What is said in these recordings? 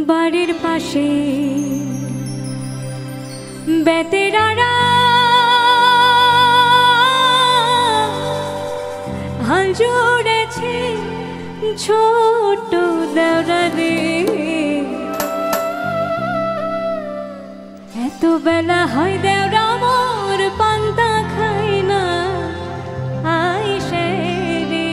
বাড়ির পাশে বেতেরারা হাল জুড়েছে ছোট দেওরা রে। এত বেলা হয় দেওরা মোর পান্তা খাই না আইসে রে।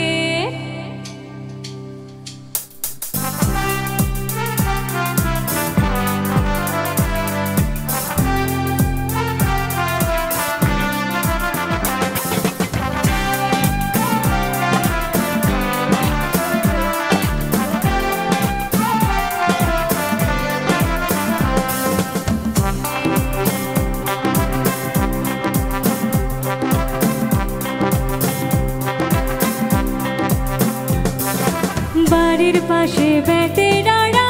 বাড়ির পাশে বেতেরারা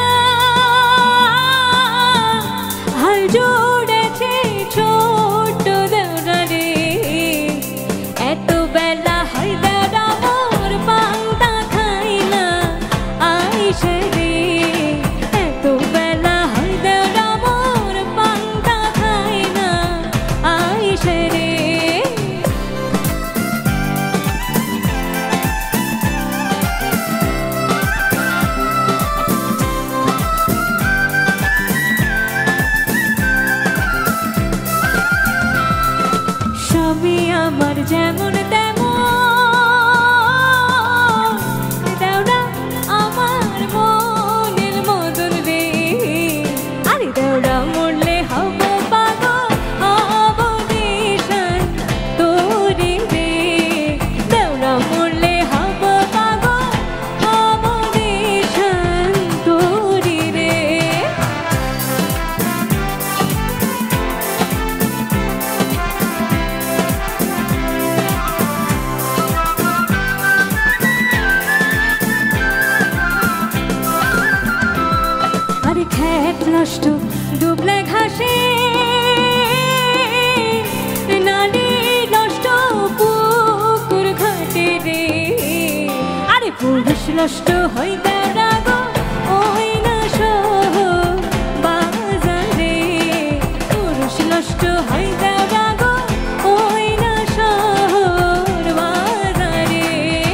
হাল জুড়েছে ছোট দেওরা রে। এত বেলা হয় দেওরা মোর পান্তা খাই না আইসে রে। এত বেলা হয় দেওরা মোর পান্তা খাই না আইসে রে। সবই আমার যেমন তেমন দেওরা আমার মনের মতন রে। আরে দেওরা মরলে হব পাগল হব নিশান তোরে রে। দেওরা মরলে হব পাগল হব নিশান তোরে রে। আরে খেত নষ্ট ডুবলে ঘাসে নালী নষ্ট পুকুর ঘাটে রে। আরে পুরুষ নষ্ট হয় দেওরা গো ওই না সহ বাজারে। পুরুষ নষ্ট হয় দেওরা গো ওই না শহর বাজারে।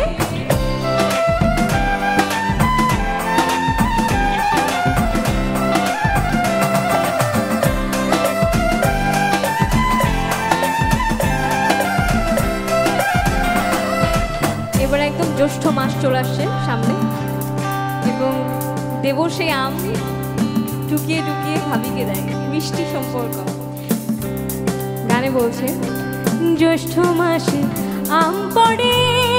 এবার একদম জ্যৈষ্ঠ মাস চলে আসছে সামনে এবং দেব সেই আম টুকিয়ে টুকিয়ে ভাবিকে দেয় মিষ্টি সম্পর্ক। গানে বলছে জ্যৈষ্ঠ মাসে আম পড়ে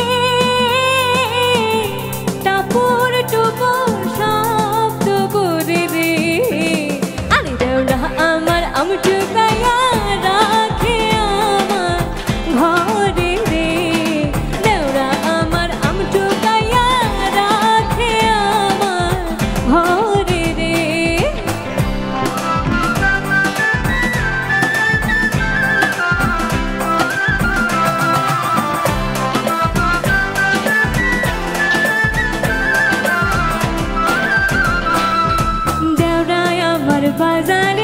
টাপুর টুপুর শব্দ করে রে। আরে দেওরা আমার আম টুকাইয়া রাখে আমার ঘরে রে। দেওরা আমার আম টুকাইয়া রাখে আমার ঘরে রে। দেওরায় আমার বাজার